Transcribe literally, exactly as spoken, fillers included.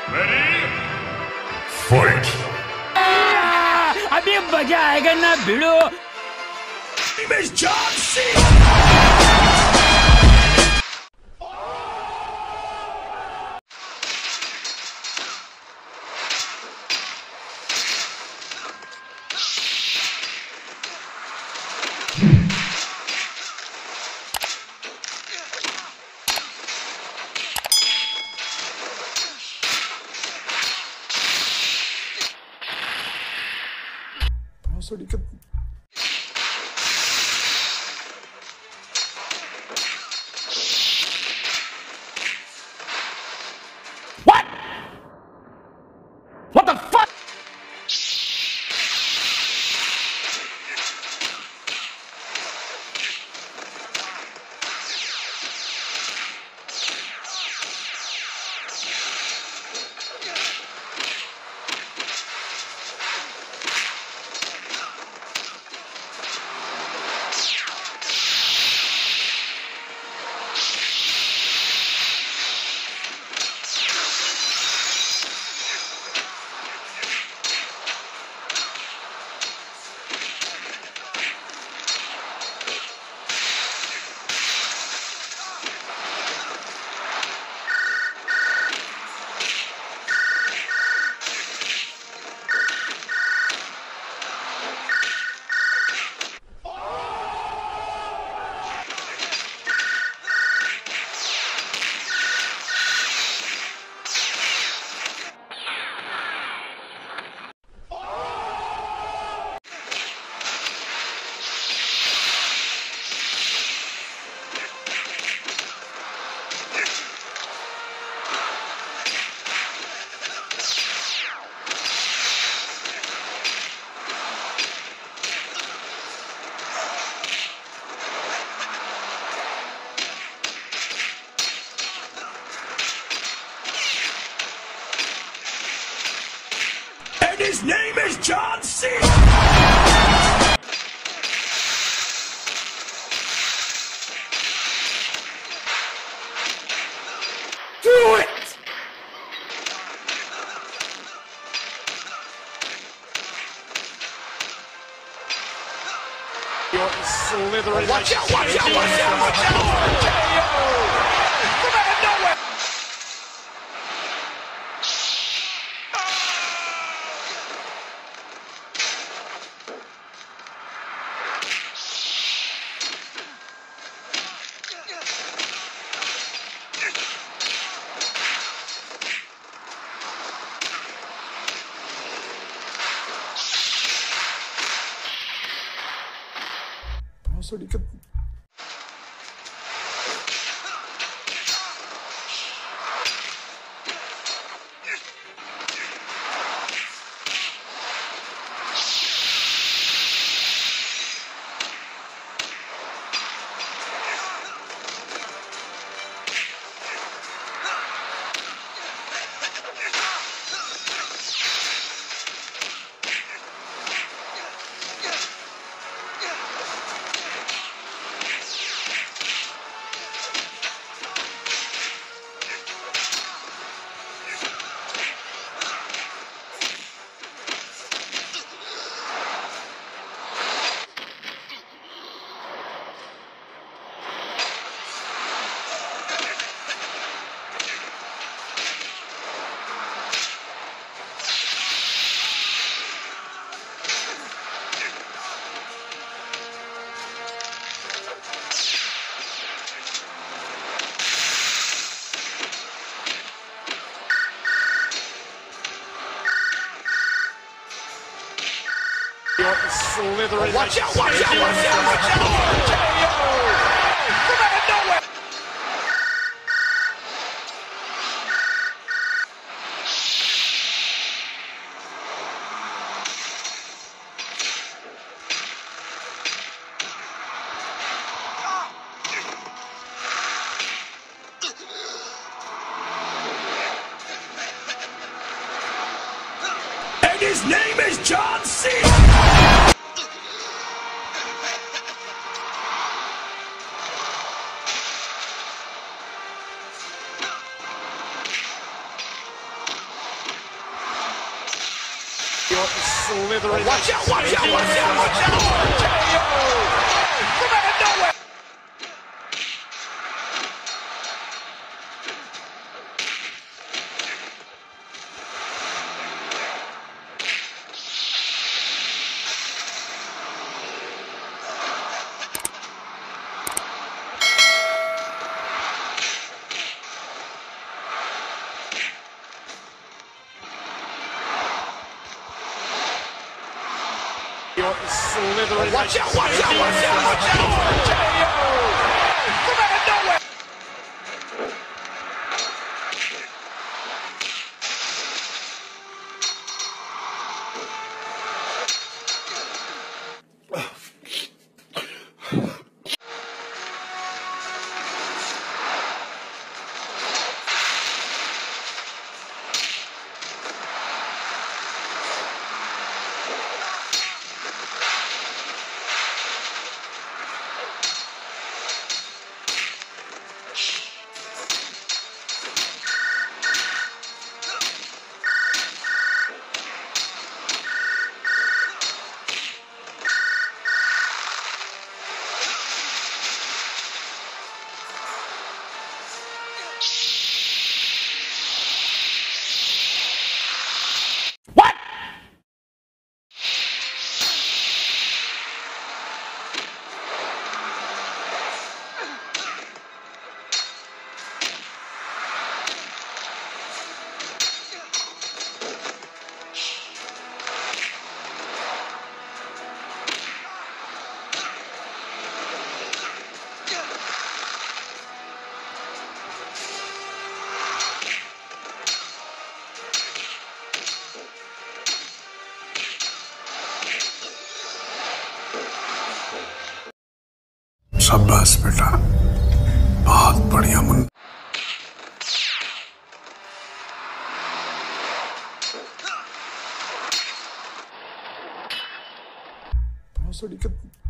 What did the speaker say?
Ready? Fight! अभी मजा आएगा ना भिड़ो। My name is John C. sedikit. What? What the fuck? His name is John C. Do it! You're slithering. Watch out! Watch out! Watch out! Watch out! Come out of nowhere! sedikit. You're slithering. Watch out! Watch out! Watch out! Watch out! Come out of nowhere! And his name is John C. You're slithering. Watch out, watch out, watch out, watch out! K O. Come out of nowhere. You're slithering. Watch out, watch out, watch out, watch out! K O. Come out of nowhere. What? शाबाश बेटा, बहुत बढ़िया मुन। बहुत